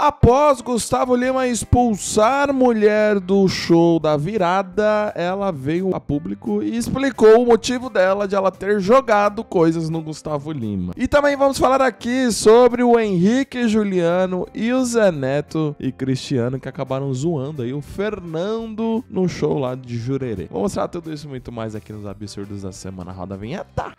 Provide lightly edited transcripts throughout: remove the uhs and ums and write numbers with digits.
Após Gustavo Lima expulsar mulher do show da virada, ela veio a público e explicou o motivo dela de ela ter jogado coisas no Gustavo Lima. E também vamos falar aqui sobre o Henrique Juliano e o Zé Neto e Cristiano, que acabaram zoando aí o Fernando no show lá de Jurerê. Vou mostrar tudo isso e muito mais aqui nos Absurdos da Semana. Roda a vinheta!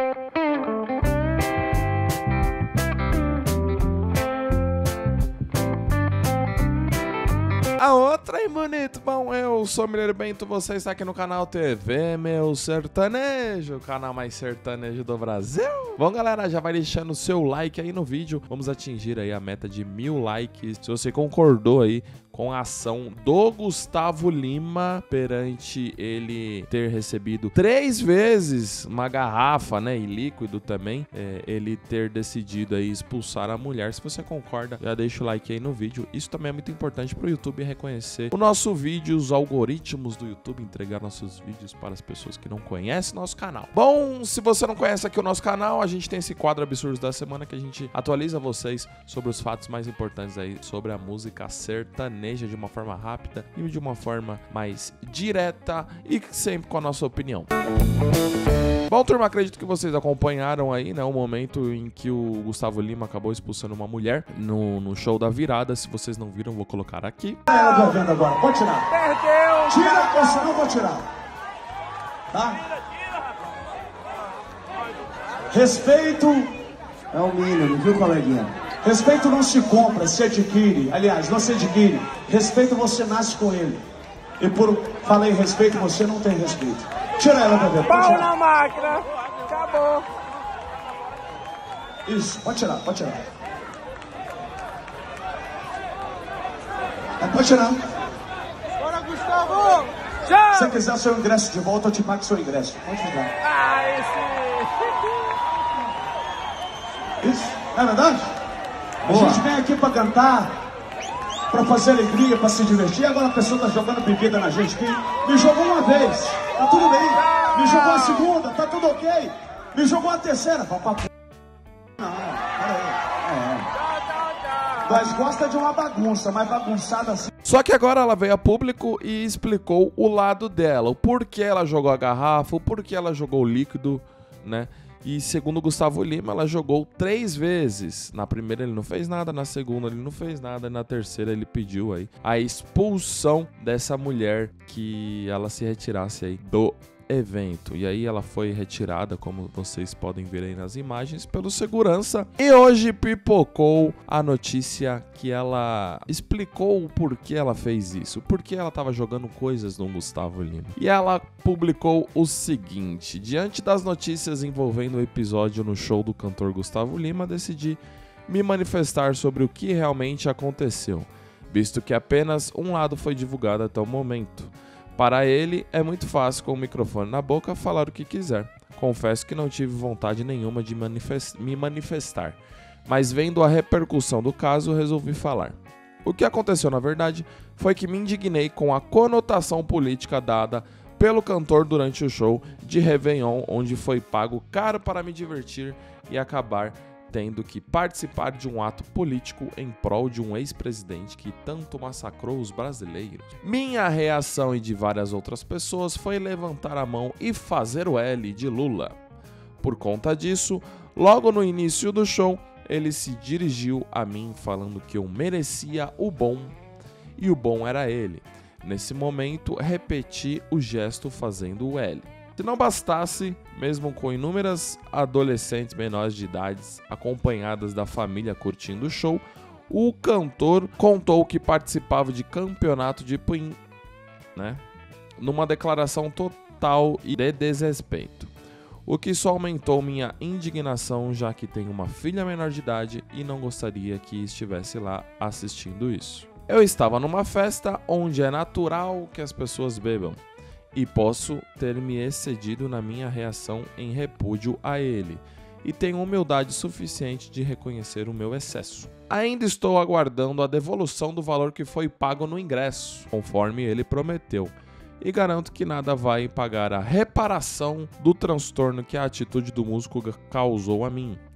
A outra, hein, bonito? Bom, eu sou o Mineiro Bento, você está aqui no canal TV Meu Sertanejo, o canal mais sertanejo do Brasil. Bom, galera, já vai deixando o seu like aí no vídeo. Vamos atingir aí a meta de 1000 likes. Se você concordou aí com a ação do Gustavo Lima perante ele ter recebido 3 vezes uma garrafa, né, e líquido também, ele ter decidido aí expulsar a mulher. Se você concorda, já deixa o like aí no vídeo. Isso também é muito importante pro YouTube reconhecer o nosso vídeo, os algoritmos do YouTube, entregar nossos vídeos para as pessoas que não conhecem nosso canal. Bom, se você não conhece aqui o nosso canal, a gente tem esse quadro Absurdos da Semana que a gente atualiza vocês sobre os fatos mais importantes aí sobre a música sertaneja de uma forma rápida e de uma forma mais direta e sempre com a nossa opinião. Bom, turma, acredito que vocês acompanharam aí, né, o momento em que o Gustavo Lima acabou expulsando uma mulher no show da virada. Se vocês não viram, vou colocar aqui. Ela do evento agora, pode tirar. Perdeu! Tira, ou senão vou tirar. Tá? Respeito é o mínimo, viu, coleguinha? Respeito não se compra, se adquire. Aliás, não se adquire. Respeito você nasce com ele. E por falei respeito, você não tem respeito. Tira ela do evento. Pau na máquina! Acabou! Isso, pode tirar, pode tirar. Pode tirar. Bora, Gustavo! Já! Se você quiser seu ingresso de volta, eu te pago seu ingresso. Pode tirar. Ah, esse! Isso, não é verdade? A gente vem aqui pra cantar, pra fazer alegria, pra se divertir. Agora a pessoa tá jogando bebida na gente aqui. Me jogou uma vez, tá tudo bem. Me jogou a segunda, tá tudo ok. Me jogou a terceira, papai. Não, peraí. Nós gosta de uma bagunça, mas bagunçada assim. Só que agora ela veio a público e explicou o lado dela, o porquê ela jogou a garrafa, o porquê ela jogou o líquido, né? E segundo Gustavo Lima, ela jogou 3 vezes. Na primeira ele não fez nada, na segunda ele não fez nada, e na terceira ele pediu aí a expulsão dessa mulher, que ela se retirasse aí do evento. E aí ela foi retirada, como vocês podem ver aí nas imagens, pelo segurança. E hoje pipocou a notícia que ela explicou o porquê ela fez isso, porque ela estava jogando coisas no Gustavo Lima. E ela publicou o seguinte: diante das notícias envolvendo o episódio no show do cantor Gustavo Lima, decidi me manifestar sobre o que realmente aconteceu, visto que apenas um lado foi divulgado até o momento. Para ele, é muito fácil, com o microfone na boca, falar o que quiser. Confesso que não tive vontade nenhuma de me manifestar, mas vendo a repercussão do caso, resolvi falar. O que aconteceu, na verdade, foi que me indignei com a conotação política dada pelo cantor durante o show de Réveillon, onde foi pago caro para me divertir e acabar tendo que participar de um ato político em prol de um ex-presidente que tanto massacrou os brasileiros. Minha reação e de várias outras pessoas foi levantar a mão e fazer o L de Lula. Por conta disso, logo no início do show, ele se dirigiu a mim falando que eu merecia o bom e o bom era ele. Nesse momento, repeti o gesto fazendo o L. Se não bastasse, mesmo com inúmeras adolescentes menores de idades acompanhadas da família curtindo o show, o cantor contou que participava de campeonato de Puim, né? Numa declaração total e de desrespeito. O que só aumentou minha indignação, já que tenho uma filha menor de idade e não gostaria que estivesse lá assistindo isso. Eu estava numa festa onde é natural que as pessoas bebam, e posso ter me excedido na minha reação em repúdio a ele, e tenho humildade suficiente de reconhecer o meu excesso. Ainda estou aguardando a devolução do valor que foi pago no ingresso, conforme ele prometeu, e garanto que nada vai pagar a reparação do transtorno que a atitude do músico causou a mim.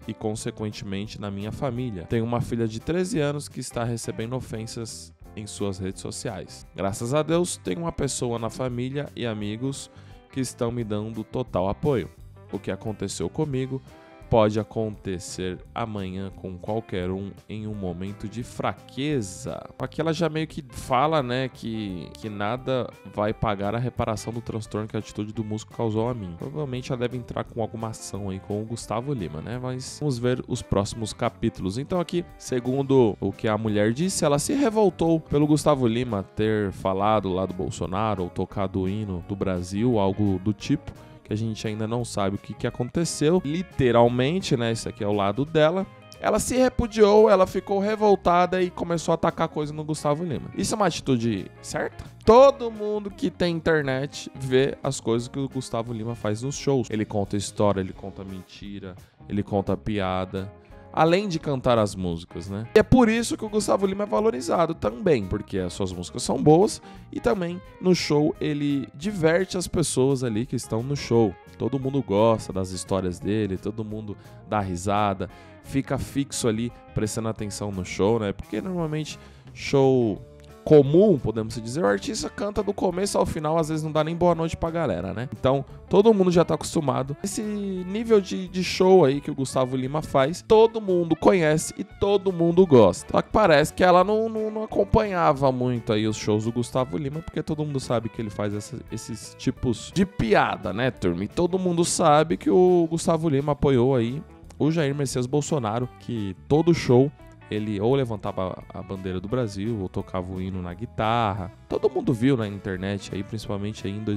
e, consequentemente, na minha família. Tenho uma filha de 13 anos que está recebendo ofensas em suas redes sociais. Graças a Deus, tenho uma pessoa na família e amigos que estão me dando total apoio. O que aconteceu comigo pode acontecer amanhã com qualquer um em um momento de fraqueza. Aqui ela já meio que fala, né, que nada vai pagar a reparação do transtorno que a atitude do músico causou a mim. Provavelmente ela deve entrar com alguma ação aí com o Gustavo Lima, né? Mas vamos ver os próximos capítulos. Então aqui, segundo o que a mulher disse, ela se revoltou pelo Gustavo Lima ter falado lá do Bolsonaro ou tocado o hino do Brasil, algo do tipo, que a gente ainda não sabe o que aconteceu. Literalmente, né? Esse aqui é o lado dela. Ela se repudiou, ela ficou revoltada e começou a atacar coisa no Gustavo Lima. Isso é uma atitude certa? Todo mundo que tem internet vê as coisas que o Gustavo Lima faz nos shows. Ele conta história, ele conta mentira, ele conta piada, além de cantar as músicas, né? E é por isso que o Gustavo Lima é valorizado também, porque as suas músicas são boas e também no show ele diverte as pessoas ali que estão no show. Todo mundo gosta das histórias dele, todo mundo dá risada, fica fixo ali prestando atenção no show, né? Porque normalmente show comum, podemos dizer, o artista canta do começo ao final, às vezes não dá nem boa noite pra galera, né? Então, todo mundo já tá acostumado. Esse nível de show aí que o Gustavo Lima faz, todo mundo conhece e todo mundo gosta. Só que parece que ela não acompanhava muito aí os shows do Gustavo Lima, porque todo mundo sabe que ele faz esses tipos de piada, né, turma? E todo mundo sabe que o Gustavo Lima apoiou aí o Jair Messias Bolsonaro, que todo show ele ou levantava a bandeira do Brasil, ou tocava o hino na guitarra. Todo mundo viu na internet aí, principalmente aí em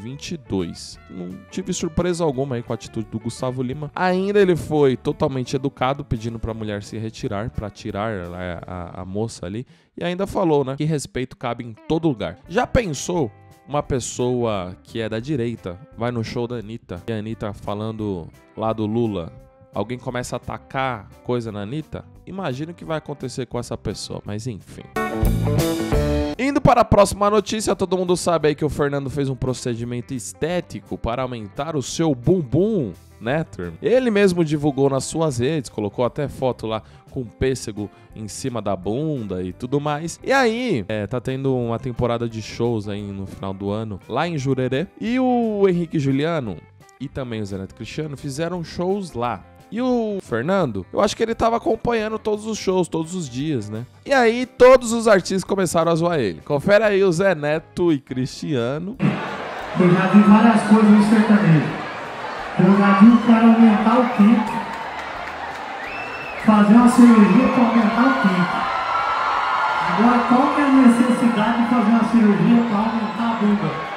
2022. Não tive surpresa alguma aí com a atitude do Gustavo Lima. Ainda ele foi totalmente educado, pedindo pra mulher se retirar, pra tirar a moça ali. E ainda falou, né, que respeito cabe em todo lugar. Já pensou uma pessoa que é da direita, vai no show da Anitta, e a Anitta falando lá do Lula, alguém começa a atacar coisa na Anitta? Imagina o que vai acontecer com essa pessoa, mas enfim. Indo para a próxima notícia, todo mundo sabe aí que o Fernando fez um procedimento estético para aumentar o seu bumbum, né, turma? Ele mesmo divulgou nas suas redes, colocou até foto lá com pêssego em cima da bunda e tudo mais. E aí, tá tendo uma temporada de shows aí no final do ano, lá em Jurerê. E o Henrique e Juliano e também o Zé Neto Cristiano fizeram shows lá. E o Fernando, eu acho que ele tava acompanhando todos os shows, todos os dias, né? E aí, todos os artistas começaram a zoar ele. Confere aí o Zé Neto e Cristiano. Eu já vi várias coisas no sertanejo. Eu já vi o cara aumentar o quinto, fazer uma cirurgia para aumentar o quinto. Agora, qual que é a necessidade de fazer uma cirurgia para aumentar a bunda?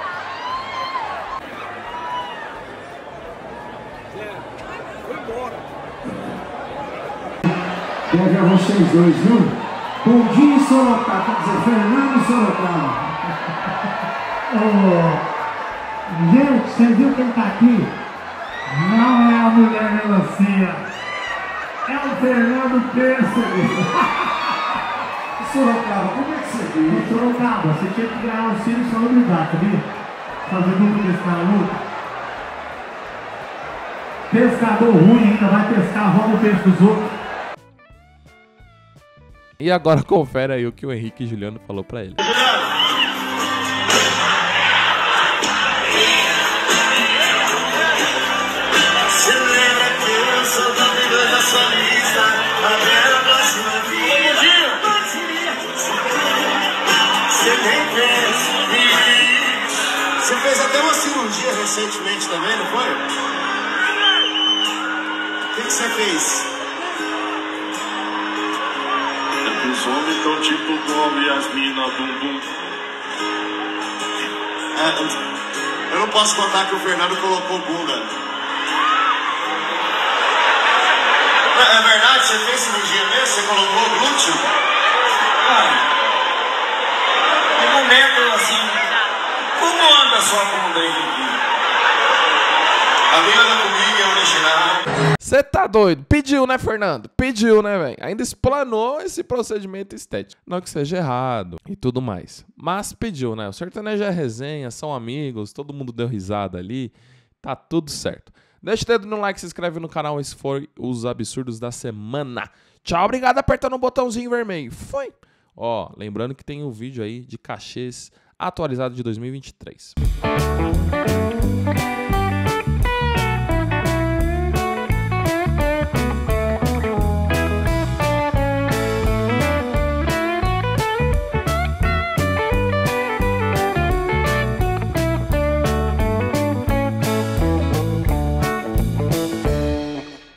Beijo a vocês dois, viu? Bom dia, Sorocaba. Quer dizer, Fernando Sorocaba. Gente, você viu quem tá aqui? Não é a mulher melancia. É o Fernando Pêssego. Sorocaba, como é que você viu? Sorocaba, você tinha que ganhar um filho só obrigado, sabia? Fazer duplo desse cara louco. Pescador ruim ainda vai pescar, rouba o peixe dos outros. E agora confere aí o que o Henrique e Juliano falou pra ele. Você fez até uma cirurgia recentemente também, não foi? O que você fez? Os homens tão tipo Dom e as minas bumbum. Eu não posso contar que o Fernando colocou bunda. É verdade? Você fez cirurgia mesmo? Você colocou glúteo? No momento assim, como anda a sua bunda aí? A minha anda comigo, é original. Você tá doido? Pediu, né, Fernando? Pediu, né, velho? Ainda explanou esse procedimento estético. Não que seja errado e tudo mais. Mas pediu, né? O sertanejo é resenha, são amigos, todo mundo deu risada ali. Tá tudo certo. Deixa o dedo no like, se inscreve no canal. Esse foi os absurdos da semana. Tchau, obrigado. Apertando o botãozinho vermelho. Foi. Ó, lembrando que tem um vídeo aí de cachês atualizado de 2023.